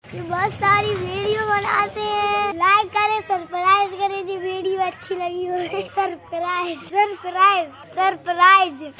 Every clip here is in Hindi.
ये बहुत सारी वीडियो बनाते हैं। लाइक करें, सरप्राइज करें जी वीडियो अच्छी लगी हो। Surprise surprise surprise.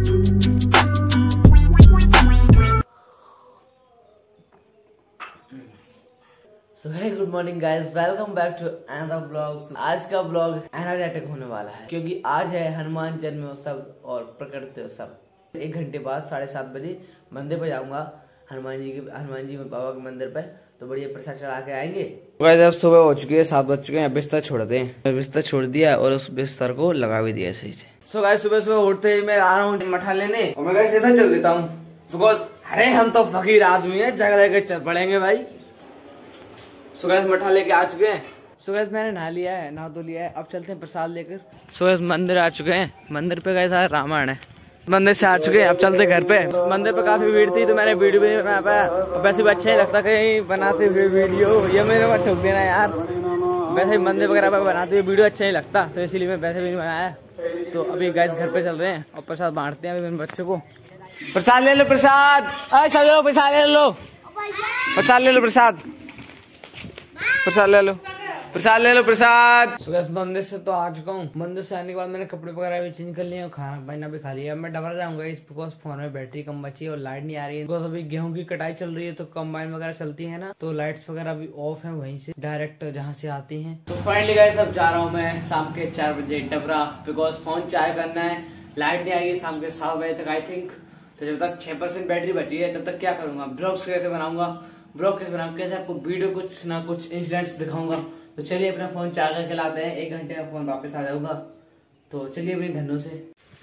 So hey good morning guys, welcome back to another blog. आज का ब्लॉग एनर्जेटिक होने वाला है क्योंकि आज है हनुमान जन्मोत्सव और प्रकटोत्सव। 1 घंटे बाद 7:30 बजे मंदिर पे जाऊंगा, हनुमान जी बाबा के मंदिर पे। तो बढ़िया प्रसाद चढ़ा के आएंगे। अब सुबह हो चुकी है, 7 बज चुके हैं। बिस्तर छोड़ते हैं, बिस्तर छोड़ दिया और उस बिस्तर को लगा भी दिया सही से। सो गाइस सुबह सुबह उठते ही मैं आ रहा हूँ मठा लेने और मैं गाइस ऐसा चल देता हूँ बिकॉज अरे हम तो फकीर आदमी है, जगह लेकर चल पड़ेंगे भाई। सो गाइस मठा लेके आ चुके हैं। सो गाइस मैंने नहा लिया है, नहा धो लिया है। अब चलते हैं प्रसाद लेकर। सो गाइस मंदिर आ चुके हैं। मंदिर पे गाइस आज रामायण है। मंदिर से आ चुके हैं, अब चलते घर पे। मंदिर पे काफी भीड़ थी तो मैंने वीडियो भी नहीं बना पाया। वैसे भी अच्छा ही लगता कहीं बनाते हुए वीडियो, ये मेरे को ठोक देना यार। वैसे ही मंदिर वगैरह पर बनाते हुए वीडियो अच्छा नहीं लगता, तो इसीलिए मैं वैसे भी नहीं बनाया। तो अभी गाइस घर पे चल रहे हैं और प्रसाद बांटते हैं अभी मेरे बच्चों को। प्रसाद ले लो, प्रसाद सब लो, प्रसाद ले लो, प्रसाद ले लो, प्रसाद प्रसाद ले लो, प्रसाद ले लो, प्रसाद। सुबह मंदिर से तो आ चुका हूँ। मंदिर से आने के बाद मैंने कपड़े वगैरह भी चेंज कर लिए और खाना पीना भी खा लिया। अब मैं डबरा जाऊंगा इस बिकॉज फोन में बैटरी कम बची है और लाइट नहीं आ रही है। बिकॉज अभी गेहूं की कटाई चल रही है तो कंबाइन वगैरह चलती है ना, तो लाइट्स वगैरह भी ऑफ है वहीं से डायरेक्ट जहाँ से आती है। तो फाइनली गाइस अब जा रहा हूँ मैं शाम के 4 बजे डबरा, बिकॉज फोन चार्ज करना है। लाइट नहीं आएगी शाम के 7 बजे तक आई थिंक। तो जब तक 6% बैटरी बची है तब तक क्या करूंगा, ब्लॉग्स कैसे बनाऊंगा, ब्लॉग कैसे बनाऊंगा, कैसे आपको वीडियो कुछ ना कुछ इंसिडेंट्स दिखाऊंगा। तो चलिए अपना फोन चार्ज करके लाते हैं, 1 घंटे में फोन वापस आ जाऊंगा। तो चलिए अपने धनों से।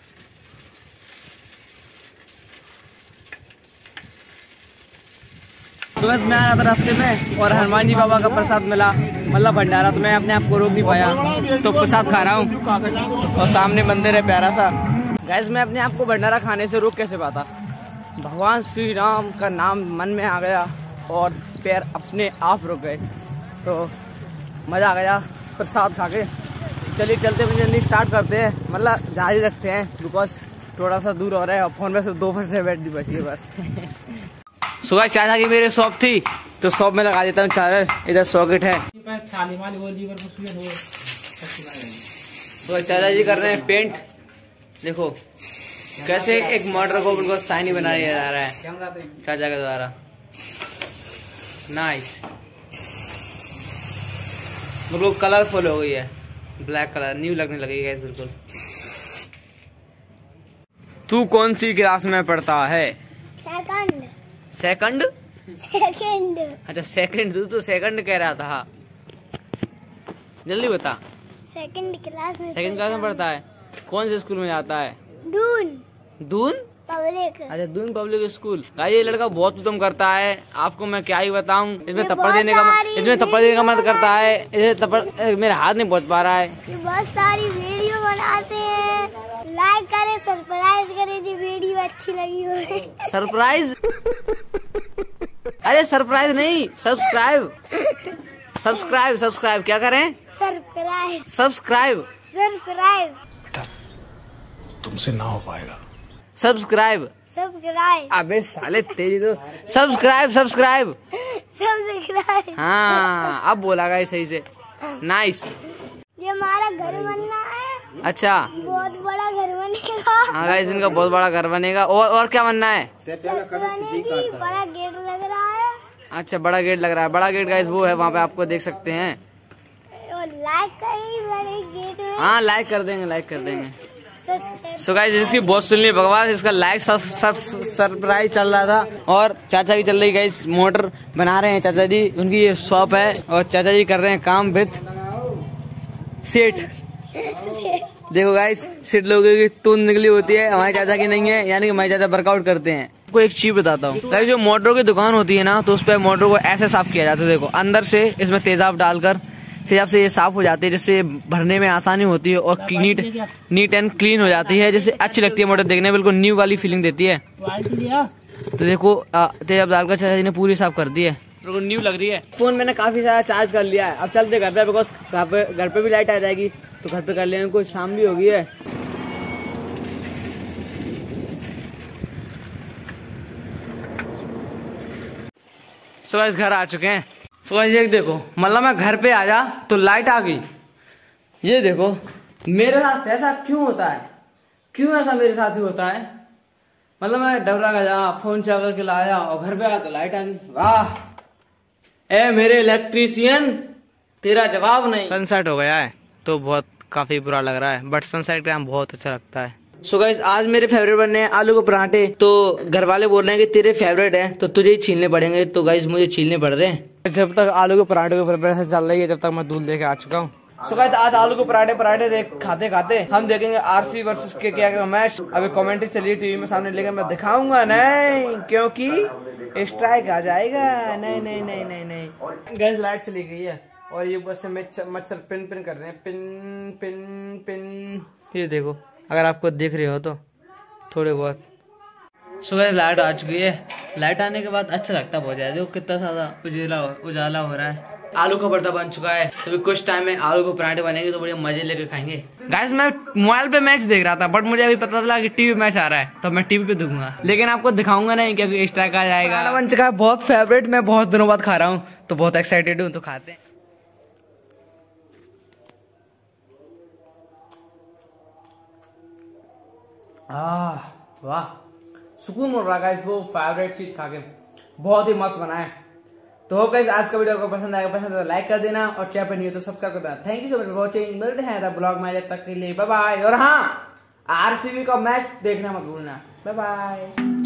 सुबह मैं आया था रास्ते में और हनुमान जी बाबा का प्रसाद मिला, मतलब भंडारा। तो मैं अपने आप को रोक नहीं पाया तो प्रसाद खा रहा हूँ और सामने मंदिर है प्यारा सा। गाइस मैं अपने आप को भंडारा खाने से रोक कैसे पाता। भगवान श्री राम का नाम मन में आ गया और पैर अपने आप रुक गए, तो मजा आ गया प्रसाद खा के। चलिए चलते हुए जल्दी स्टार्ट करते हैं, मतलब जारी रखते हैं बिकॉज थोड़ा सा दूर हो रहा है और फोन में सिर्फ 2% बैटरी बची है बस। सुबह चाचा की मेरे शॉप थी तो शॉप में लगा देता हूँ चार्जर। इधर सॉकेट है। तो चाचा जी कर रहे हैं पेंट। देखो कैसे एक मोटर को बिल्कुल शाइनी बना जा रहा है चाचा के द्वारा। नाइस, बिल्कुल कलरफुल हो गई है, ब्लैक कलर न्यू लगने लगेगा इस बिल्कुल। तू कौन सी क्लास में पढ़ता है? सेकंड। सेकंड? सेकंड। अच्छा सेकंड, तू तो सेकंड कह रहा था। जल्दी बता। सेकंड क्लास में। सेकंड क्लास में पढ़ता है। कौन से स्कूल में जाता है? दून। दून पब्लिक। अच्छा दून पब्लिक स्कूल। ये लड़का बहुत उत्तम करता है, आपको मैं क्या ही बताऊं। इसमें थप्पड़ देने का मन करता है। इसे थप्पड़ मेरे हाथ नहीं पहुंच पा रहा है। ये बहुत सारी वीडियो बनाते हैं। लाइक करें, सरप्राइज करें जी वीडियो अच्छी लगी हो। सरप्राइज? अरे सरप्राइज नहीं, सब्सक्राइब सब्सक्राइब सब्सक्राइब क्या करें? Surprise subscribe surprise. तुमसे ना हो पाएगा। Subscribe subscribe. अबे साले तेरी तो सब्सक्राइब सब्सक्राइब सब्सक्राइब। हाँ अब बोला गया सही से। नाइस। ये हमारा घर बनना है। अच्छा बहुत बड़ा घर बनेगा। हाँ गाइस इनका बहुत बड़ा घर बनेगा। और क्या बनना है? बड़ा गेट लग रहा है। अच्छा बड़ा गेट लग रहा है। बड़ा गेट गाइस वो है वहाँ पे, आपको देख सकते हैं। और लाइक करें बड़े गेट में। हाँ लाइक कर देंगे, लाइक कर देंगे। सो गाइस इसकी बहुत सुन ली बकवास, इसका लाइक सब सरप्राइज चल रहा था। और चाचा की चल रही गाइस मोटर बना रहे हैं चाचा जी, उनकी ये शॉप है और चाचा जी कर रहे हैं काम विद सेठ। देखो गाइस सेठ लोगों की टून निकली होती है, हमारे चाचा की नहीं है, यानी कि हमारे चाचा वर्कआउट करते हैं। आपको एक चीज बताता हूँ गाइस, जो मोटर की दुकान होती है ना तो उस पर मोटर को ऐसे साफ किया जाता है। देखो अंदर से इसमें तेजाब डालकर तेजाब से ये साफ हो जाती है, जिससे भरने में आसानी होती है और नीट एंड क्लीन हो जाती है, जिससे अच्छी लगती है मोटर देखने में, बिल्कुल न्यू वाली फीलिंग देती है। तो देखो तेजाब डालकर चाचा जी ने पूरी साफ कर दी है, बिल्कुल न्यू लग रही है। फोन मैंने काफी सारा चार्ज कर लिया है। अब चलते घर पे बिकॉज घर पे भी लाइट आ जाएगी तो घर पे कर लेंगे, कुछ शाम भी हो गई है। सो गाइस घर आ चुके हैं। सो गाइस ये देखो, मतलब मैं घर पे आया तो लाइट आ गई। ये देखो मेरे साथ ऐसा क्यों होता है, क्यों ऐसा मेरे साथ ही होता है। मतलब मैं डबरा गया, फोन चार्जर के लाया और घर पे आया तो लाइट आ गई। वाह ए मेरे इलेक्ट्रीशियन, तेरा जवाब नहीं। सनसेट हो गया है तो बहुत काफी बुरा लग रहा है, बट सनसेट का बहुत अच्छा लगता है। सो गाइस आज मेरे फेवरेट बनने हैं आलू के पराठे। तो घर वाले बोल रहे हैं कि तेरे फेवरेट है तो तुझे ही छीलने पड़ेंगे। तो गाइस मुझे छीलने पड़ रहे हैं। जब तक आलू के पराठे की प्रिपरेशन चल रही है जब तक मैं दूध लेके आ चुका हूँ। सो गाइस आज आलू के पराठे देख खाते खाते हम देखेंगे आरसी वर्सेस के क्या मैच। अभी कमेंट्री चलिए टीवी में सामने, लेकिन मैं दिखाऊंगा नहीं क्योंकि स्ट्राइक आ जाएगा। नहीं नहीं नहीं नहीं नहीं। गैस लाइट चली गई है और ये बस मच्छर पिन पिन कर रहे हैं, पिन पिन पिन। ये देखो अगर आपको दिख रही हो तो थोड़े बहुत। सो गाइस लाइट आ चुकी है। लाइट आने के बाद अच्छा लगता है बहुत ज्यादा। देखो कितना ज्यादा उजाला हो रहा है। आलू का पराठा बन चुका है। तो कुछ टाइम में आलू के पराठे बनेंगे तो बड़े मजे लेकर खाएंगे। गाइस मैं मोबाइल पे मैच देख रहा था बट मुझे अभी पता चला कि टीवी मैच आ रहा है तो मैं टीवी पे देखूंगा, लेकिन आपको दिखाऊंगा नहीं क्योंकि स्ट्राइक आ जाएगा। पराठा बन चुका है, बहुत फेवरेट, मैं बहुत दिनों बाद खा रहा हूँ तो बहुत एक्साइटेड हूँ। तो खाते हैं। वाह सुकून मिल रहा है वो फेवरेट चीज खा के, बहुत ही मस्त बना है। तो गाइस आज का वीडियो को पसंद आएगा, पसंद है तो लाइक कर देना और चैनल पर नहीं हो तो सब्सक्राइब कर देना। Thank you so much for watching. मिलते हैं ब्लॉग में, जब तक के लिए बाय बाय। और हाँ आरसीबी का मैच देखना मत भूलना। Bye bye.